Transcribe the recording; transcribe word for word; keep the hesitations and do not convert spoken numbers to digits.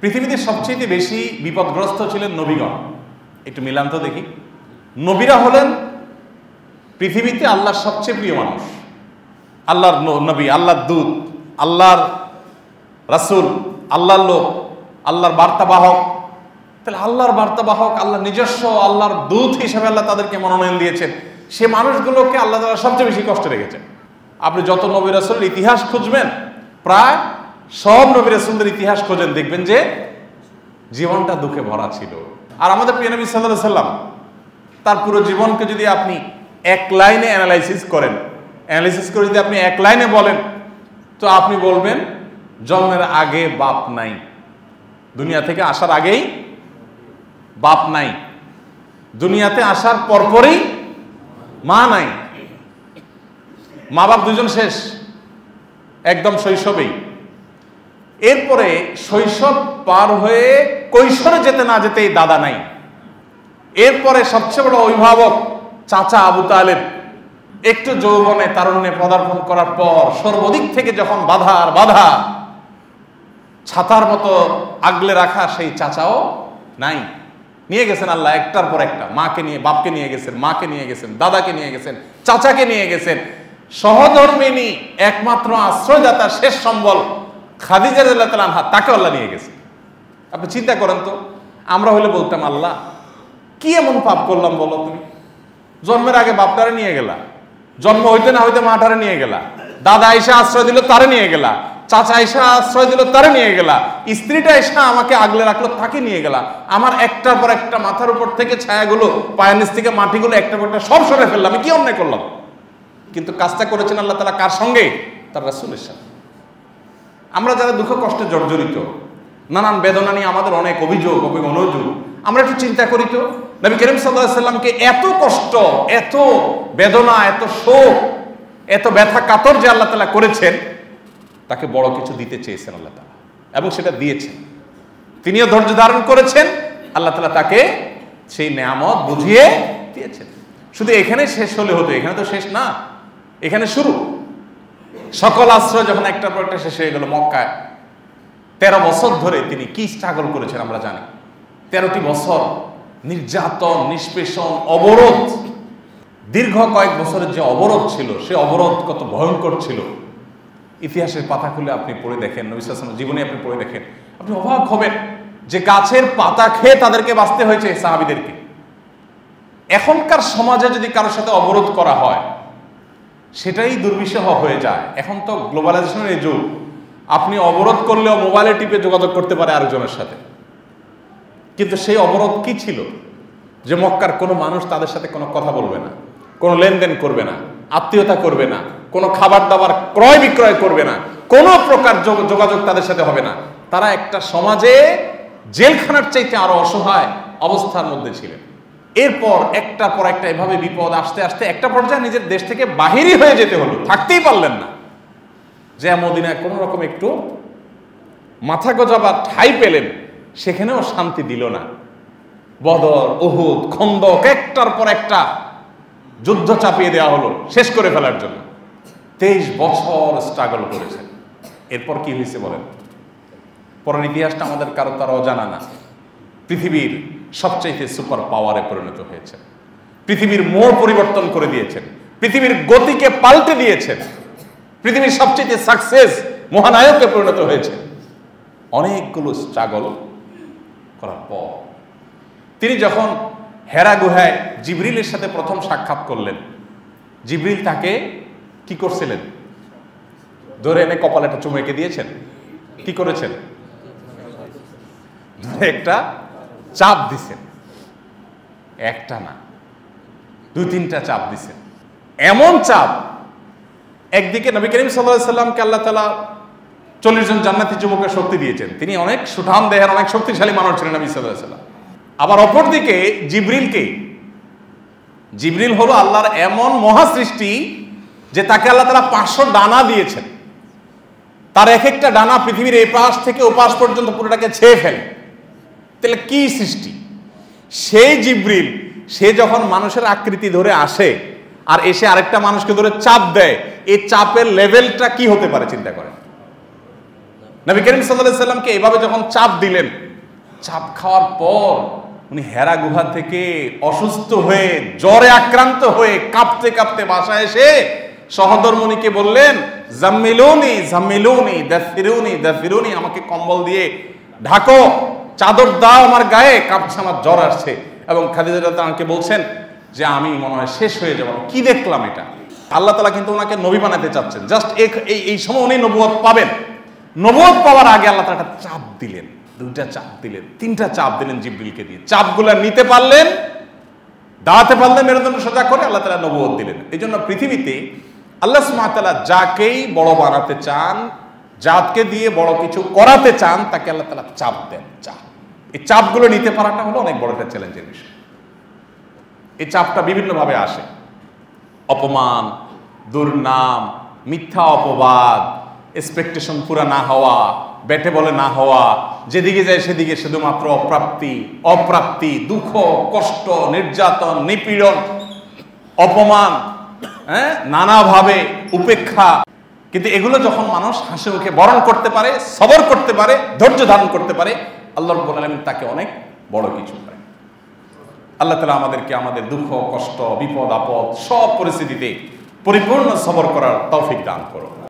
পৃথিবীতে সবচেয়ে বেশি বিপদগ্রস্ত ছিলেন নবীগণ। একটু মিলান তো দেখি। নবীরা হলেন পৃথিবীতে আল্লাহর সবচেয়ে প্রিয় মানুষ, আল্লাহর নবী, আল্লাহর দূত, আল্লাহর রাসূল, আল্লাহর লোক, আল্লাহর বার্তাবাহক। তাহলে আল্লাহর বার্তাবাহক, আল্লাহর নিজস্ব, আল্লাহর দূত হিসেবে আল্লাহ তাদেরকে মনোনয়ন দিয়েছেন। সে মানুষগুলোকে আল্লাহ তাআলা সবচেয়ে বেশি কষ্ট রেখেছেন। আপনি যত নবী রাসূলের ইতিহাস খুঁজবেন, প্রায় সব নবী রাসূলদের ইতিহাস খোঁজেন, দেখবেন যে জীবনটা দুঃখে ভরা ছিল। আর আমাদের প্রিয় নবী সাল্লাল্লাহু আলাইহি সাল্লাম, তার পুরো জীবনকে যদি আপনি এক লাইনে অ্যানালাইসিস করেন, অ্যানালাইসিস করে যদি আপনি এক লাইনে বলেন, তো আপনি বলবেন জন্মের আগে বাপ নাই, দুনিয়া থেকে আসার আগেই বাপ নাই, দুনিয়াতে আসার পরপরই মা নাই, মা বাপ দুজন শেষ একদম শৈশবেই। এরপরে শৈশব পার হয়ে কৈশোরে যেতে না যেতেই দাদা নাই। এরপরে সবচেয়ে বড় অভিভাবক চাচা আবু তালেব, একটু যৌবনে তারুণ্যে পদার্পণ করার পর সর্বদিক থেকে যখন বাধা আর বাধা, ছাতার মতো আগলে রাখা সেই চাচাও নাই। নিয়ে গেছেন আল্লাহ একটার পর একটা, মাকে নিয়ে, বাপকে নিয়ে গেছেন, মাকে নিয়ে গেছেন, দাদাকে নিয়ে গেছেন, চাচাকে নিয়ে গেছেন। সহধর্মিনী একমাত্র আশ্রয়দাতা, শেষ সম্বল খাদিজা রাদিয়াল্লাহু তাআলা আনহা, তাকে আল্লাহ নিয়ে গেছে। আপনি চিন্তা করেন তো, আমরা হলে বলতাম আল্লাহ কি এমন পাপ করলাম বলো তুমি, জন্মের আগে বাপটারে নিয়ে গেলা, জন্ম হইতে না হইতে মাটারে নিয়ে গেলা, দাদা আয়েশা আশ্রয় দিল তারে নিয়ে গেলা, চাচা আয়েশা আশ্রয় দিল তারে নিয়ে গেলা, স্ত্রীটা আয়েশা আমাকে আগলে রাখলো তাকে নিয়ে গেলা, আমার একটার পর একটা মাথার উপর থেকে ছায়াগুলো, পায়ের নিচ থেকে মাটিগুলো একটা পর একটা সব সরে ফেললাম, আমি কি অন্যায় করলাম? কিন্তু কাজটা করেছেন আল্লাহ তাআলা কার সঙ্গে? তার রাসূলের সাথে। আমরা যারা দুঃখ কষ্টে জর্জরিত, নানান বেদনা নিয়ে আমাদের অনেক অভিযোগ, অভিযোগ, আমরা একটু চিন্তা করি তো, নবী করিম সাল্লাল্লাহু আলাইহি সাল্লামকে এত কষ্ট, এত বেদনা, এত শোক, এত ব্যথা কাতর যে আল্লাহ তাআলা করেছেন, তাকে বড় কিছু দিতে চেয়েছেন আল্লাহ তাআলা, এবং সেটা দিয়েছেন। তিনিও ধৈর্য ধারণ করেছেন, আল্লাহ তাআলা তাকে সেই নেয়ামত বুঝিয়ে দিয়েছেন। শুধু এখানে শেষ হলে হতো, এখানে তো শেষ না, এখানে শুরু। সকল আশ্রয় যখন একটা পর একটা শেষ হয়ে গেল, মক্কায় তেরো বছর ধরে তিনি কি স্ট্রাগল করেছেন আমরা জানি। তেরোটি বছর নির্যাতন, নিষ্পেষণ, অবরোধ, দীর্ঘ কয়েক বছরের যে অবরোধ ছিল, সে অবরোধ কত ভয়ঙ্কর ছিল। ইতিহাসের পাতা খুলে আপনি পড়ে দেখেন, নবী সাল্লাল্লাহু আলাইহি ওয়াসাল্লাম জীবনে আপনি পড়ে দেখেন, আপনি অবাক হবেন যে গাছের পাতা খেয়ে তাদেরকে বাঁচতে হয়েছে সাহাবীদেরকে। এখনকার সমাজে যদি কারোর সাথে অবরোধ করা হয়, সেটাই দুর্বিষহ হয়ে যায়। এখন তো গ্লোবালাইজেশনের এই যুগ, আপনি অবরোধ করলেও মোবাইলে টিপে যোগাযোগ করতে পারে আরেকজনের সাথে। কিন্তু সেই অবরোধ কি ছিল? যে মক্কার কোনো মানুষ তাদের সাথে কোনো কথা বলবে না, কোনো লেনদেন করবে না, আত্মীয়তা করবে না, কোনো খাবার দাবার ক্রয় বিক্রয় করবে না, কোনো প্রকার যোগাযোগ তাদের সাথে হবে না। তারা একটা সমাজে জেলখানার চাইতে আরো অসহায় অবস্থার মধ্যে ছিলেন। এরপর একটা পর একটা এভাবে বিপদ আসতে আসতে একটা পর্যায়ে নিজের দেশ থেকে বাহিরই হয়ে যেতে হলো, থাকতেই পারলেন না। যে মদিনায় কোনো রকম একটু মাথা গজাবার ঠাঁই পেলেন, সেখানেও শান্তি দিল না। বদর, উহুদ, খন্দক, একটার পর একটা যুদ্ধ চাপিয়ে দেওয়া হলো শেষ করে ফেলার জন্য। তেইশ বছর স্ট্রাগল করেছেন। এরপর কি হয়েছে বলেন? পরের ইতিহাসটা আমাদের কারো তার অজানা না। পৃথিবীর সবচাইতে সুপার পাওয়ারে পরিণত হয়েছে, পৃথিবীর মোড় পরিবর্তন করে দিয়েছেন, পৃথিবীর গতিকে পাল্টে দিয়েছেন, পৃথিবীর সবচেয়ে সাকসেস মহানায়কে পরিণত হয়েছে অনেকগুলো স্ট্রাগল করার পর। তিনি যখন হেরা গুহায় জিবরিলের সাথে প্রথম সাক্ষাৎ করলেন, জিবরিল তাকে কি করছিলেন? ধরে এনে কপালে একটা চুমু এঁকে দিয়েছেন। কি করেছেন? ধরে একটা চাপ দিছেন, একটা না দুই তিনটা চাপ দিছেন। এমন চাপ, একদিকে নবী করিম সাল্লাল্লাহু আলাইহি সাল্লামকে আল্লাহ তাআলা চল্লিশ জন জান্নাতি যুবকের শক্তি দিয়েছেন, তিনি অনেক সুঠাম দেহের অনেক শক্তিশালী মানুষ ছিলেন নবী সাল্লাল্লাহু আলাইহি সাল্লাম। আবার অপরদিকে জিবরিলকে, জিবরিল হলো আল্লাহর এমন মহা সৃষ্টি যে তাকে আল্লাহ তাআলা পাঁচশো ডানা দিয়েছেন। তার এক একটা ডানা পৃথিবীর এই পাশ থেকে ও পাশ পর্যন্ত পুরোটাকে ছেয়ে ফেলে। তাহলে কি সৃষ্টি! সেই জিবরিল, সে যখন মানুষের আকৃতি ধরে আসে আর এসে আরেকটা মানুষকে ধরে চাপ দেয়, এই চাপের লেভেলটা কি হতে পারে চিন্তা করেন। নবী করিম সাল্লাল্লাহু আলাইহি সাল্লামকে এভাবে যখন চাপ দিলেন, চাপ খাওয়ার পর উনি হেরা গুহা থেকে অসুস্থ হয়ে জ্বরে আক্রান্ত হয়ে কাঁপতে কাঁপতে বাসায় এসে সহধর্মণীকে বললেন, জাম্মিলুনি জাম্মিলুনি দাফিরুনি দাফিরুনি, আমাকে কম্বল দিয়ে ঢাকো, চাদর দাও আমার গায়ে, কাঁপছে, আমার জ্বর আসছে। এবং খাদিজা রাদিয়াল্লাহু আনহা বলছেন যে আমি মনে হয় শেষ হয়ে যাব, কি দেখলাম এটা। আল্লাহ তাআলা কিন্তু ওনাকে নবী বানাতে চাচ্ছেন, জাস্ট এই এই সময় উনি নবুয়ত পাবেন। নবুয়ত পাওয়ার আগে আল্লাহ তাআলা একটা চাপ দিলেন, দুইটা চাপ দিলেন, তিনটা চাপ দিলেন জিবরিলকে দিয়ে। চাপগুলো নিতে পারলেন, দাঁড়াতে পারলেন, মেরুদণ্ড সোজা করে আল্লাহ তাআলা নবুয়ত দিলেন। এই জন্য পৃথিবীতে আল্লাহ সুবহানাহু ওয়া তাআলা যাকেই বড় বানাতে চান, যাকে দিয়ে বড় কিছু করাতে চান, তাকে আল্লাহ তাআলা চাপ দেন। চাপ, এই চাপগুলো নিতে পারাটা হলো অনেক বড় একটা চ্যালেঞ্জের বিষয়। এই চাপটা বিভিন্নভাবে আসে, অপমান, দুর্নাম, মিথ্যা অপবাদ, এক্সপেকটেশন পুরা না হওয়া, বেটে বলে না হওয়া, যেদিকে যায় সেদিকে শুধুমাত্র অপ্রাপ্তি অপ্রাপ্তি, দুঃখ, কষ্ট, নির্যাতন, নিপীড়ন, অপমান, হ্যাঁ, নানাভাবে উপেক্ষা। কিন্তু এগুলো যখন মানুষ হাসি মুখে বরণ করতে পারে, সবর করতে পারে, ধৈর্য ধারণ করতে পারে, আল্লাহ রাব্বুল আলামিন তাকে অনেক বড় কিছু করে। আল্লাহ তাআলা আমাদেরকে আমাদের দুঃখ, কষ্ট, বিপদ, আপদ সব পরিস্থিতিতে পরিপূর্ণ সবর করার তৌফিক দান করুন।